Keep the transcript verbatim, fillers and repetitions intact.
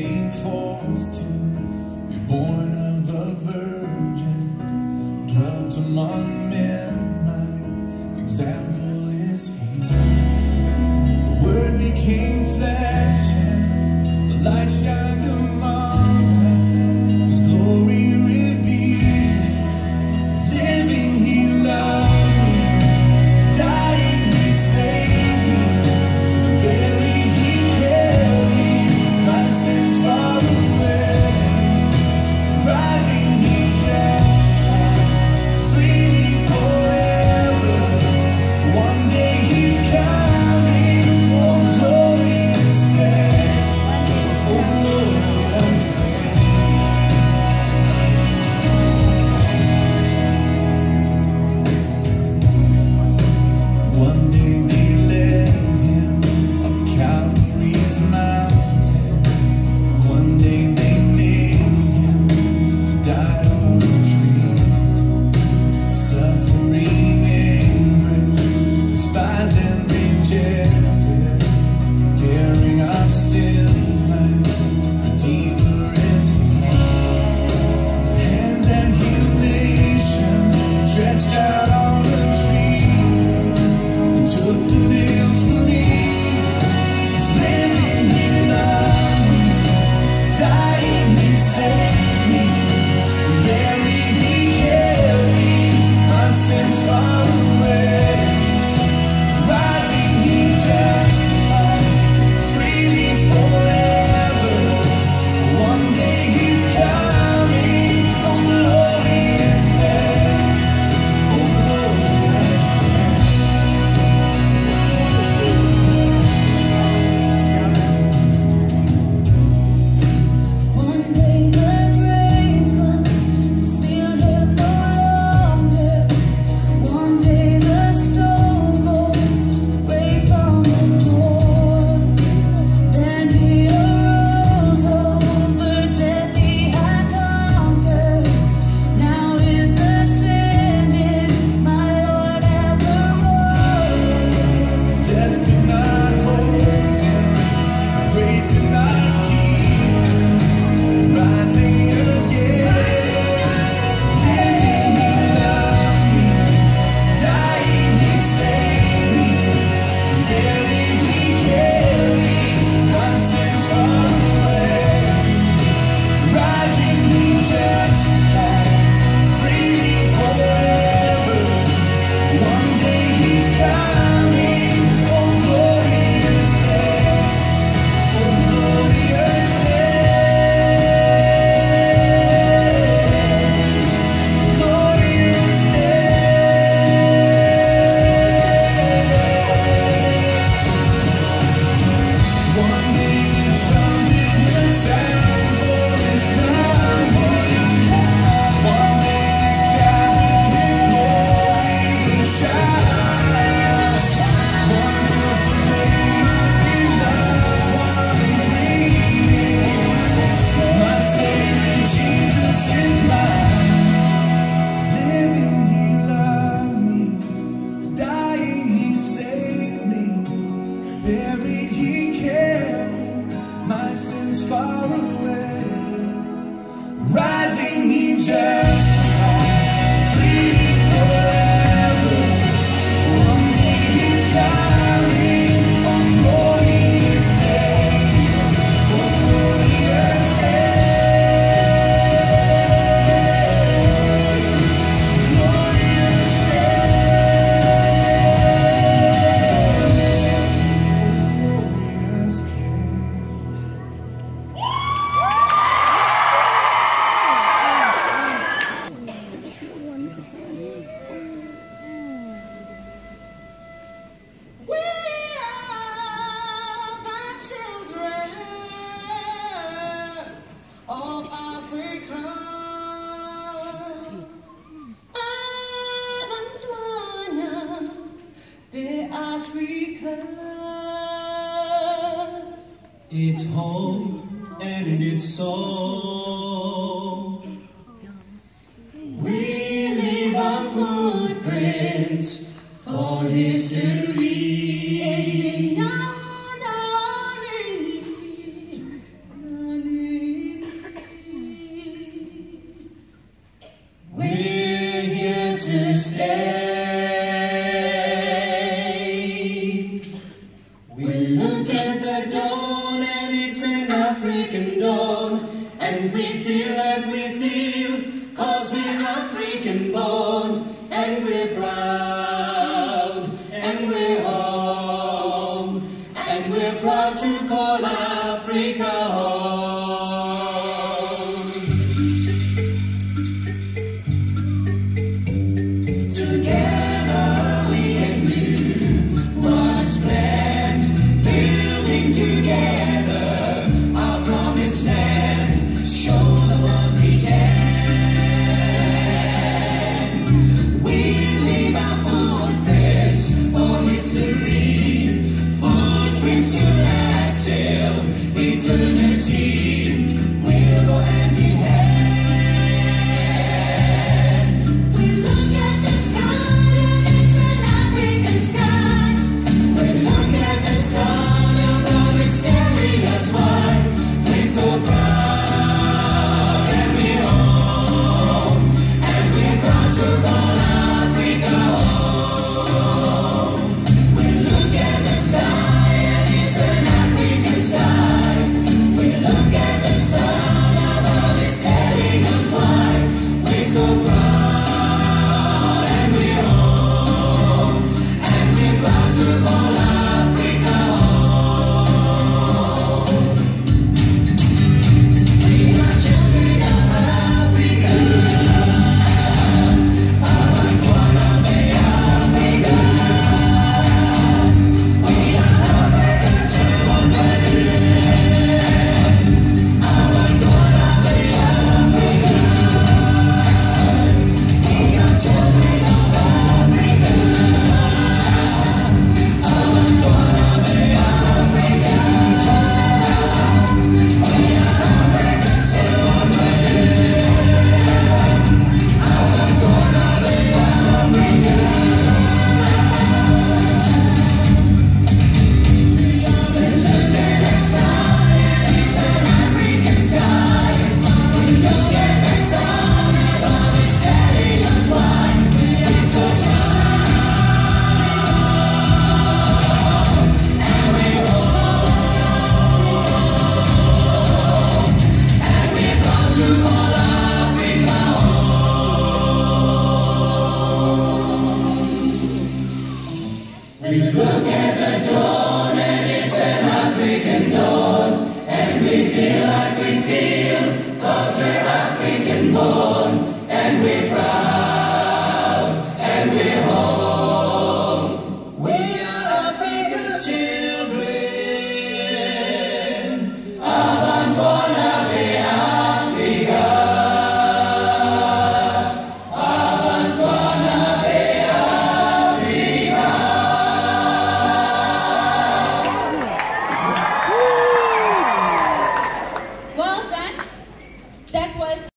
came forth to be born of a virgin, dwelt among men, my example is he. The Word became flesh and the light shined among us, his glory revealed. Living he loved me, dying he saved me, buried he carried my sins far away, rising he justified freely forever. One day he's coming, oh glorious day, oh glorious day. One day they led him up Calvary's mountain. One day they nailed him to die on a tree. Suffering, anguish, despised and rejected, bearing our sins, my Redeemer is he. The hands that healed nations stretched out on a tree, and took the nails from me. He's living, he loved me, dying, he saved me, buried, he carried my sins far away, rising, he justified freely forever. One day he's coming, oh glorious day, oh glorious day. One day the grave comes to seal him no longer. One day the stone rolled away from the door. Then he arose, over death he had conquered. Now is ascended, my Lord evermore. Death could not hold him, grave could not keep him, rising again. Living he loved me, dying he saved me, buried he carried my sins far away, rising he justified freely forever. One day he's coming, oh glorious day, oh glorious day, glorious day. One day the trumpet will sound for his coming. One day the sky with his glory will shine. Wonderful day, my beloved one greeting. My Savior Jesus is mine. Living he loved me, dying he saved me, buried he carried my sins far away, rising he justified freely forever. One day he's coming, oh glorious day, oh glorious day, glorious day, glorious day. We are the children of Africa. Abantwana be-Africa. It's home and it's soul. We leave our footprints for history. It's next day. We look at the dawn and it's an African dawn, and we feel like